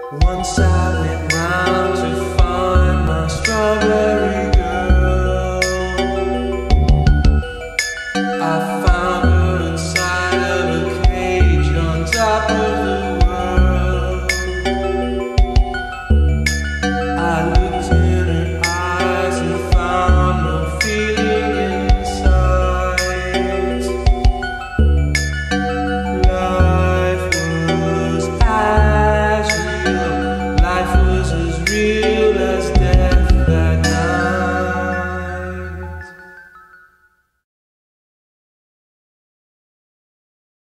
Once I went round to find my strawberry girl. I